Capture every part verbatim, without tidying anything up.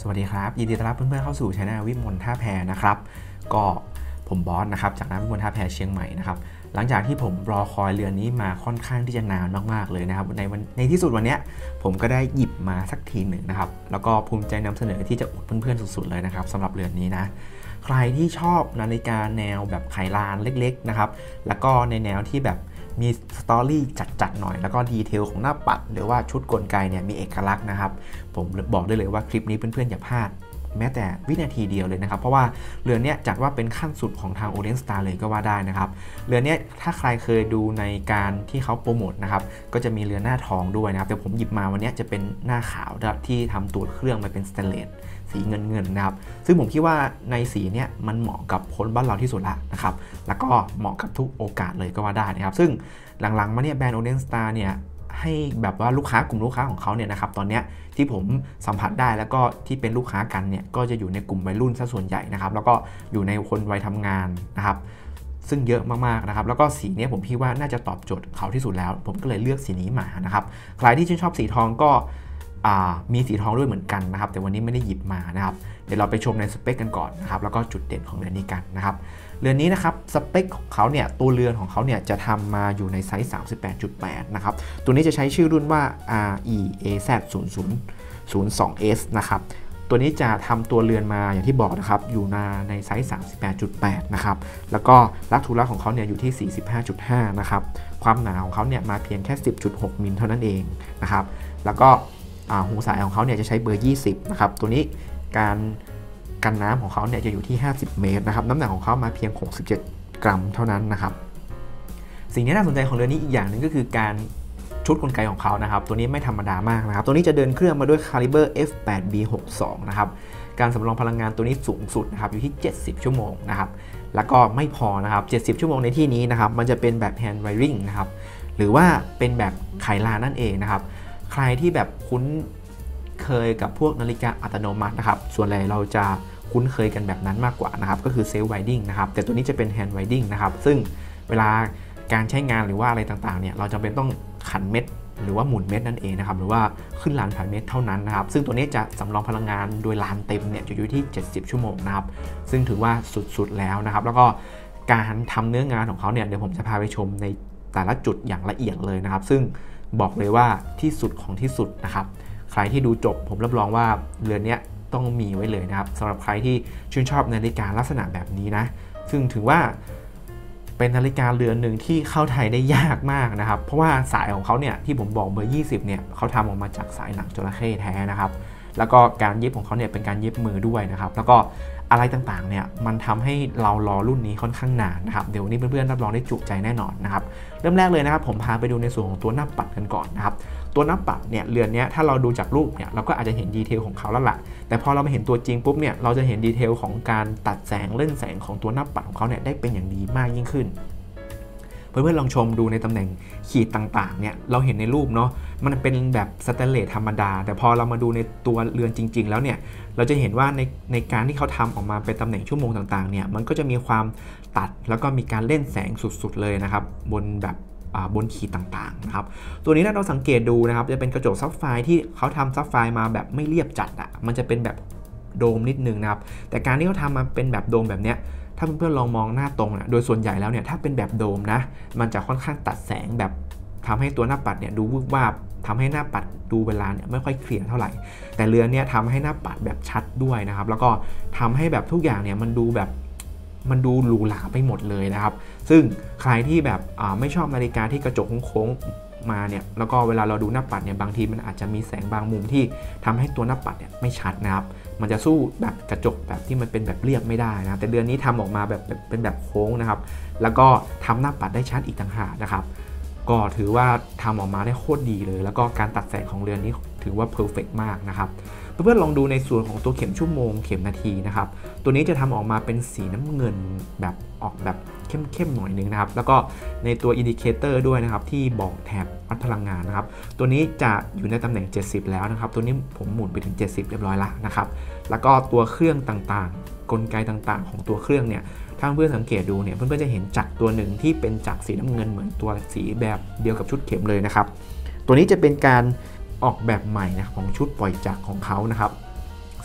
สวัสดีครับยินดีต้อนรับเพื่อนๆเข้าสู่ช่องวิมลท่าแพนะครับก็ผมบอสนะครับจากน้ำวิมลท่าแพเชียงใหม่นะครับหลังจากที่ผมรอคอยเรือนี้มาค่อนข้างที่จะนานมากๆเลยนะครับในวันในที่สุดวันนี้ผมก็ได้หยิบมาสักทีหนึ่งนะครับแล้วก็ภูมิใจนำเสนอที่จะอวดเพื่อนๆสุดๆเลยนะครับสำหรับเรือนนี้นะใครที่ชอบนาฬิกาแนวแบบไขลานเล็กๆนะครับแล้วก็ในแนวที่แบบมีสตอรี่จัดๆหน่อยแล้วก็ดีเทลของหน้าปัดหรือว่าชุดกลไกเนี่ยมีเอกลักษณ์นะครับผมบอกได้เลยว่าคลิปนี้เพื่อนๆอย่าพลาดแม้แต่วินาทีเดียวเลยนะครับเพราะว่าเรือนนี้จัดว่าเป็นขั้นสุดของทาง Orient Star เลยก็ว่าได้นะครับเรือนนี้ถ้าใครเคยดูในการที่เขาโปรโมทนะครับก็จะมีเรือนหน้าทองด้วยนะครับแต่ผมหยิบมาวันนี้จะเป็นหน้าขาวที่ทำตัวเครื่องมาเป็นสเตนเลสสีเงินเงินนะครับซึ่งผมคิดว่าในสีเนี้ยมันเหมาะกับคนบ้านเราที่สุดละนะครับแล้วก็เหมาะกับทุกโอกาสเลยก็ว่าได้นะครับซึ่งหลังๆมาเนี่ยแบรนด์ Orient Star เนี่ยให้แบบว่าลูกค้ากลุ่มลูกค้าของเขาเนี่ยนะครับตอนนี้ที่ผมสัมผัสได้แล้วก็ที่เป็นลูกค้ากันเนี่ยก็จะอยู่ในกลุ่มวัยรุ่นซะส่วนใหญ่นะครับแล้วก็อยู่ในคนวัยทำงานนะครับซึ่งเยอะมากๆนะครับแล้วก็สีนี้ผมคิดว่าน่าจะตอบโจทย์เขาที่สุดแล้วผมก็เลยเลือกสีนี้มานะครับใครที่ชื่นชอบสีทองก็มีสีทองด้วยเหมือนกันนะครับแต่วันนี้ไม่ได้หยิบมานะครับเดี๋ยวเราไปชมในสเปคกันก่อนนะครับแล้วก็จุดเด่นของเรือนนี้กันนะครับเรือนนี้นะครับสเปคของเขาเนี่ยตัวเรือนของเขาเนี่ยจะทำมาอยู่ในไซส์ สามสิบแปดจุดแปด นะครับตัวนี้จะใช้ชื่อรุ่นว่า อาร์ อี เอ แซด ศูนย์ ศูนย์ ศูนย์ สอง เอส นะครับตัวนี้จะทำตัวเรือนมาอย่างที่บอกนะครับอยู่ในในไซส์ สามสิบแปดจุดแปด นะครับแล้วก็ลักทูลักของเขาเนี่ยอยู่ที่ สี่สิบห้าจุดห้า นะครับความหนาของเขาเนี่ยมาเพียงแค่ สิบจุดหก มิลเท่านั้นเองนะครับแล้วก็หูสายของเขาเนี่ยจะใช้เบอร์ยี่สิบนะครับตัวนี้การกันน้ำของเขาเนี่ยจะอยู่ที่ห้าสิบเมตรนะครับน้ำหนักของเขามาเพียงหกสิบเจ็ดกรัมเท่านั้นนะครับสิ่งที่น่าสนใจของเรือนนี้อีกอย่างหนึ่งก็คือการชุดกลไกของเขานะครับตัวนี้ไม่ธรรมดามากนะครับตัวนี้จะเดินเครื่องมาด้วย Caliber เอฟ แปด บี หกสิบสอง นะครับการสำรองพลังงานตัวนี้สูงสุดนะครับอยู่ที่เจ็ดสิบชั่วโมงนะครับแล้วก็ไม่พอนะครับเจ็ดสิบชั่วโมงในที่นี้นะครับมันจะเป็นแบบ hand wiring นะครับหรือว่าเป็นแบบไขลานนั่นเองนะครับใครที่แบบคุ้นเคยกับพวกนาฬิกาอัตโนมัตินะครับส่วนใหญ่เราจะคุ้นเคยกันแบบนั้นมากกว่านะครับก็คือเซลฟ์ไวดิ้งนะครับแต่ตัวนี้จะเป็นแฮนด์ไวดิ้งนะครับซึ่งเวลาการใช้งานหรือว่าอะไรต่างๆเนี่ยเราจำเป็นต้องขันเม็ดหรือว่าหมุนเม็ดนั่นเองนะครับหรือว่าขึ้นลานผ่านเม็ดเท่านั้นนะครับซึ่งตัวนี้จะสำรองพลังงานโดยลานเต็มเนี่ยจะอยู่ที่เจ็ดสิบชั่วโมงนะครับซึ่งถือว่าสุดๆแล้วนะครับแล้วก็การทำเนื้องานของเขาเนี่ยเดี๋ยวผมจะพาไปชมในแต่ละจุดอย่างละเอียดเลยนะครับซึ่งบอกเลยว่าที่สุดของที่สุดนะครับใครที่ดูจบผมรับรองว่าเรือนนี้ต้องมีไว้เลยนะครับสำหรับใครที่ชื่นชอบนาฬิกาลักษณะแบบนี้นะซึ่งถือว่าเป็นนาฬิกาเรือนหนึ่งที่เข้าไทยได้ยากมากนะครับเพราะว่าสายของเขาเนี่ยที่ผมบอกเบอร์ยี่สิบเนี่ยเขาทำออกมาจากสายหนังจระเข้แท้นะครับแล้วก็การเย็บของเขาเนี่ยเป็นการเย็บมือด้วยนะครับแล้วก็อะไรต่างๆเนี่ยมันทำให้เรารอรุ่นนี้ค่อนข้างนานนะครับเดี๋ยววันนี้เพื่อนๆรับรองได้จุใจแน่นอนนะครับเริ่มแรกเลยนะครับผมพาไปดูในส่วนของตัวหน้าปัดกันก่อนนะครับตัวหน้าปัดเนี่ยเรือนนี้ถ้าเราดูจากรูปเนี่ยเราก็อาจจะเห็นดีเทลของเขาแล้วล่ะแต่พอเรามาเห็นตัวจริงปุ๊บเนี่ยเราจะเห็นดีเทลของการตัดแสงเล่นแสงของตัวหน้าปัดของเขาเนี่ยได้เป็นอย่างดีมากยิ่งขึ้นเพื่อนๆลองชมดูในตำแหน่งขีดต่างๆเนี่ยเราเห็นในรูปเนาะมันเป็นแบบสแตนเลสธรรมดาแต่พอเรามาดูในตัวเรือนจริงๆแล้วเนี่ยเราจะเห็นว่าในในการที่เขาทำออกมาเป็นตำแหน่งชั่วโมงต่างๆเนี่ยมันก็จะมีความตัดแล้วก็มีการเล่นแสงสุดๆเลยนะครับบนแบบบนขีดต่างๆนะครับตัวนี้ถ้าเราสังเกตดูนะครับจะเป็นกระจกซับไฟที่เขาทำซับไฟมาแบบไม่เรียบจัดอ่ะมันจะเป็นแบบโดมนิดนึงนะครับแต่การที่เขาทำมาเป็นแบบโดมแบบเนี้ยถ้าเพื่อนๆลองมองหน้าตรงนะโดยส่วนใหญ่แล้วเนี่ยถ้าเป็นแบบโดมนะมันจะค่อนข้างตัดแสงแบบทำให้ตัวหน้าปัดเนี่ยดูวูบวาบทำให้หน้าปัดดูเวลาเนี่ยไม่ค่อยเคลียร์เท่าไหร่แต่เรือนเนี่ยทำให้หน้าปัดแบบชัดด้วยนะครับแล้วก็ทำให้แบบทุกอย่างเนี่ยมันดูแบบมันดูหรูหราไปหมดเลยนะครับซึ่งใครที่แบบไม่ชอบนาฬิกาที่กระจกโค้งมาเนี่ยแล้วก็เวลาเราดูหน้าปัดเนี่ยบางทีมันอาจจะมีแสงบางมุมที่ทำให้ตัวหน้าปัดเนี่ยไม่ชัดนะครับมันจะสู้แบบกระจกแบบที่มันเป็นแบบเรียบไม่ได้นะแต่เรือนนี้ทำออกมาแบบเป็นแบบโค้งนะครับแล้วก็ทำหน้าปัดได้ชัดอีกต่างหากนะครับก็ถือว่าทำออกมาได้โคตรดีเลยแล้วก็การตัดแสงของเรือนนี้ถือว่าเพอร์เฟกต์มากนะครับเพื่อนๆลองดูในส่วนของตัวเข็มชั่วโมงเข็มนาทีนะครับตัวนี้จะทำออกมาเป็นสีน้ำเงินแบบออกแบบเข้มๆหน่อยนึงนะครับแล้วก็ในตัวอินดิเคเตอร์ด้วยนะครับที่บอกแถบวัดพลังงานนะครับตัวนี้จะอยู่ในตำแหน่งเจ็ดสิบแล้วนะครับตัวนี้ผมหมุนไปถึงเจ็ดสิบเรียบร้อยแล้วนะครับแล้วก็ตัวเครื่องต่างๆกลไกต่างๆของตัวเครื่องเนี่ยถ้าเพื่อนสังเกตดูเนี่ยเพื่อนๆจะเห็นจักรตัวหนึ่งที่เป็นจักรสีน้ำเงินเหมือนตัวสีแบบเดียวกับชุดเข็มเลยนะครับตัวนี้จะเป็นการออกแบบใหม่นะของชุดปล่อยจักรของเขานะครับ ซ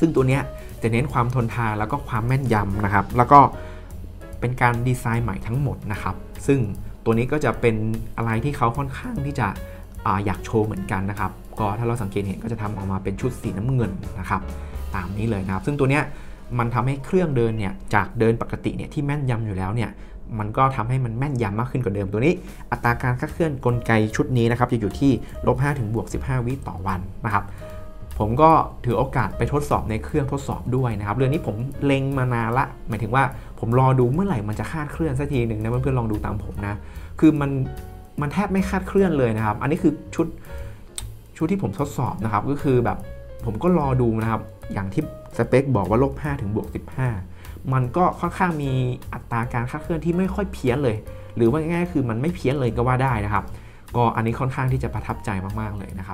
ซึ่งตัวเนี้ยจะเน้นความทนทานแล้วก็ความแม่นยำนะครับแล้วก็เป็นการดีไซน์ใหม่ทั้งหมดนะครับซึ่งตัวนี้ก็จะเป็นอะไรที่เขาค่อนข้างที่จะ อ, อยากโชว์เหมือนกันนะครับก็ถ้าเราสังเกตเห็นก็จะทำออกมาเป็นชุดสีน้ำเงินนะครับตามนี้เลยนะครับซึ่งตัวเนี้ยมันทำให้เครื่องเดินเนี่ยจากเดินปกติเนี่ยที่แม่นยำอยู่แล้วเนี่ยมันก็ทำให้มันแม่นยำมากขึ้นกว่าเดิมตัวนี้อัตราการคลาดเคลื่อนกลไกชุดนี้นะครับจะอยู่ที่ลบห้าถึงบวกสิบห้าวิต่อวันนะครับผมก็ถือโอกาสไปทดสอบในเครื่องทดสอบด้วยนะครับเรื่องนี้ผมเล็งมานานละหมายถึงว่าผมรอดูเมื่อไหร่มันจะคลาดเคลื่อนสักทีหนึ่งนะเพื่อนๆลองดูตามผมนะคือมันมันแทบไม่คลาดเคลื่อนเลยนะครับอันนี้คือชุดชุดที่ผมทดสอบนะครับก็คือแบบผมก็รอดูนะครับอย่างที่สเปคบอกว่าลบห้าถึงบวกสิบห้ามันก็ค่อนข้างมีอัตราการคลาดเคลื่อนที่ไม่ค่อยเพี้ยนเลยหรือว่าง่ายๆคือมันไม่เพี้ยนเลยก็ว่าได้นะครับก็อันนี้ค่อนข้างที่จะประทับใจมากๆเลยนะครับ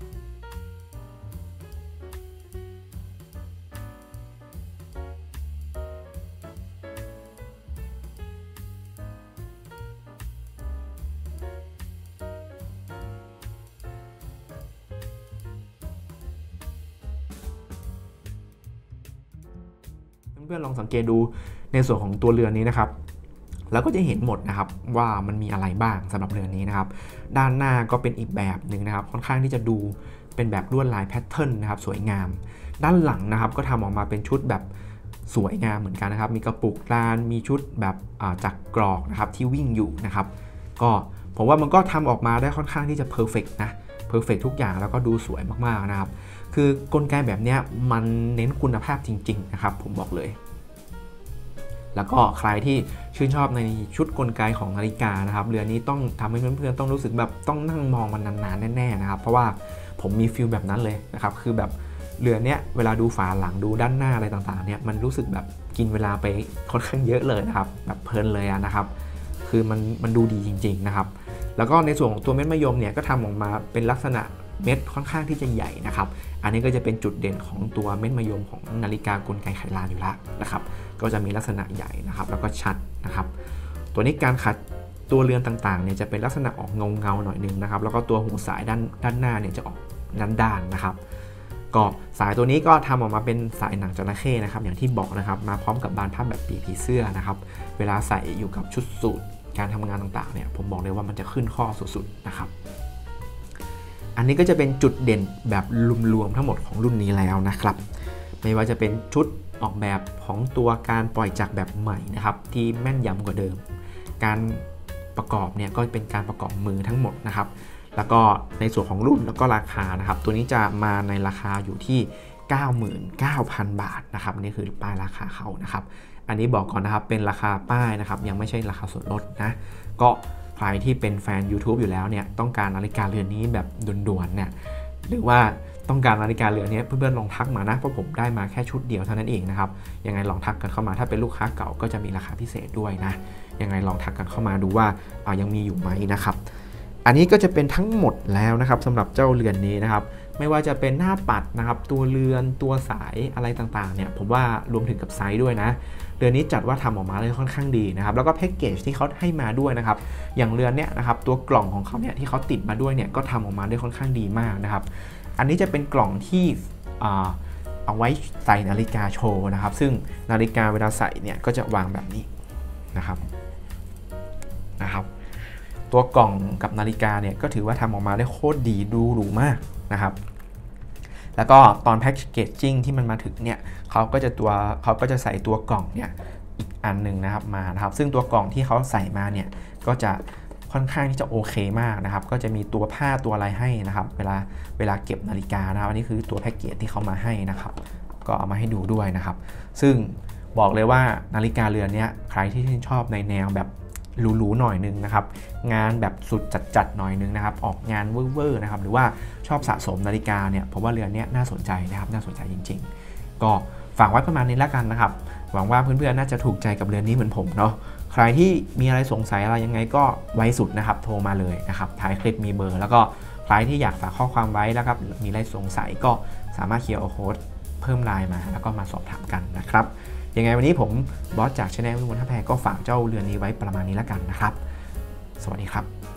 เพื่อนๆลองสังเกตดูในส่วนของตัวเรือนนี้นะครับแล้วก็จะเห็นหมดนะครับว่ามันมีอะไรบ้างสำหรับเรือนนี้นะครับด้านหน้าก็เป็นอีกแบบหนึ่งนะครับค่อนข้างที่จะดูเป็นแบบลวดลายแพทเทิร์นนะครับสวยงามด้านหลังนะครับก็ทำออกมาเป็นชุดแบบสวยงามเหมือนกันนะครับมีกระปุกลานมีชุดแบบจักรกรอกนะครับที่วิ่งอยู่นะครับก็ผมว่ามันก็ทำออกมาได้ค่อนข้างที่จะเพอร์เฟกต์นะเพอร์เฟกต์ทุกอย่างแล้วก็ดูสวยมากๆนะครับคือกลไกแบบนี้มันเน้นคุณภาพจริงๆนะครับผมบอกเลยแล้วก็ใครที่ชื่นชอบในชุดกลไกของนาฬิกานะครับเรือนนี้ต้องทำให้เพื่อนๆต้องรู้สึกแบบต้องนั่งมองมันนานๆแน่ๆนะครับเพราะว่าผมมีฟีลแบบนั้นเลยนะครับคือแบบเรือนเนี้ยเวลาดูฝาหลังดูด้านหน้าอะไรต่างๆเนี่ยมันรู้สึกแบบกินเวลาไปค่อนข้างเยอะเลยนะครับแบบเพลินเลยนะครับคือมันมันดูดีจริงๆนะครับแล้วก็ในส่วนของตัวเม็ดมะยมเนี่ยก็ทำออกมาเป็นลักษณะเม็ดค่อนข้างที่จะใหญ่นะครับอันนี้ก็จะเป็นจุดเด่นของตัวเม็ดมะยมของนาฬิกากลไกไขลานอยู่แล้วนะครับก็จะมีลักษณะใหญ่นะครับแล้วก็ชัดนะครับตัวนี้การขัดตัวเรือนต่างๆเนี่ยจะเป็นลักษณะออกเงาเงาหน่อยนึงนะครับแล้วก็ตัวหูสายด้านด้านหน้าเนี่ยจะออกด้านๆนะครับก็สายตัวนี้ก็ทำออกมาเป็นสายหนังจระเข้นะครับอย่างที่บอกนะครับมาพร้อมกับบานพับแบบปีกผีเสื้อนะครับเวลาใส่อยู่กับชุดสูทการทำงานต่างๆเนี่ยผมบอกเลยว่ามันจะขึ้นข้อสุดๆนะครับอันนี้ก็จะเป็นจุดเด่นแบบรวมๆทั้งหมดของรุ่นนี้แล้วนะครับไม่ว่าจะเป็นชุดออกแบบของตัวการปล่อยจักรแบบใหม่นะครับที่แม่นยำกว่าเดิมการประกอบเนี่ยก็เป็นการประกอบมือทั้งหมดนะครับแล้วก็ในส่วนของรุ่นแล้วก็ราคานะครับตัวนี้จะมาในราคาอยู่ที่ เก้าหมื่นเก้าพัน บาทนะครับนี่คือป้ายราคาเขานะครับอันนี้บอกก่อนนะครับเป็นราคาป้ายนะครับยังไม่ใช่ราคาส่วนลดนะก็ใครที่เป็นแฟน YouTube อยู่แล้วเนี่ยต้องการนาฬิกาเรือนนี้แบบด่วนๆเนี่ยหรือว่าต้องการนาฬิกาเรือนนี้เพื่อนๆลองทักมานะเพราะผมได้มาแค่ชุดเดียวเท่านั้นเองนะครับยังไงลองทักกันเข้ามาถ้าเป็นลูกค้าเก่าก็จะมีราคาพิเศษด้วยนะยังไงลองทักกันเข้ามาดูว่าเอายังมีอยู่ไหมนะครับอันนี้ก็จะเป็นทั้งหมดแล้วนะครับสำหรับเจ้าเรือนนี้นะครับไม่ว่าจะเป็นหน้าปัดนะครับตัวเรือนตัวสายอะไรต่างๆเนี่ยผมว่ารวมถึงกับไซส์ด้วยนะเรือนนี้จัดว่าทำออกมาได้ค่อนข้างดีนะครับแล้วก็แพ็กเกจที่เขาให้มาด้วยนะครับอย่างเรือนเนี้ยนะครับตัวกล่องของเขาเนี่ยที่เขาติดมาด้วยเนี่ยก็ทำออกมาได้ค่อนข้างดีมากนะครับอันนี้จะเป็นกล่องที่เอาไว้ใส่นาฬิกาโชว์นะครับซึ่งนาฬิกาเวลาใส่เนี่ยก็จะวางแบบนี้นะครับนะครับตัวกล่องกับนาฬิกาเนี่ยก็ถือว่าทำออกมาได้โคตรดีดูหรูมากนะครับแล้วก็ตอนแพ็กเกจจิ้งที่มันมาถึงเนี่ยเขาก็จะตัวเขาก็จะใส่ตัวกล่องเนี่ยอีกอันหนึ่งนะครับมานะครับซึ่งตัวกล่องที่เขาใส่มาเนี่ยก็จะค่อนข้างที่จะโอเคมากนะครับก็จะมีตัวผ้าตัวอะไรให้นะครับเวลาเวลาเก็บนาฬิกานะครับอันนี้คือตัวแพ็กเกจที่เขามาให้นะครับก็เอามาให้ดูด้วยนะครับซึ่งบอกเลยว่านาฬิกาเรือนนี้ใครที่ชื่นชอบในแนวแบบหรูๆหน่อยนึงนะครับงานแบบสุดจัดๆหน่อยนึงนะครับออกงานเวอร์ๆนะครับหรือว่าชอบสะสมนาฬิกาเนี่ยผมว่าเรือนนี้น่าสนใจนะครับน่าสนใจจริงๆก็ฝากไว้ประมาณนี้แล้วกันนะครับหวังว่าเพื่อนๆน่าจะถูกใจกับเรือนนี้เหมือนผมเนาะใครที่มีอะไรสงสัยอะไรยังไงก็ไว้สุดนะครับโทรมาเลยนะครับท้ายคลิปมีเบอร์แล้วก็ใครที่อยากฝากข้อความไว้แล้วครับมีอะไรสงสัยก็สามารถเขียนโค้ดเพิ่มไลน์มาแล้วก็มาสอบถามกันนะครับยังไงวันนี้ผมบอสจากชาแนลวิมลท่าแพก็ฝากเจ้าเรือนนี้ไว้ประมาณนี้แล้วกันนะครับสวัสดีครับ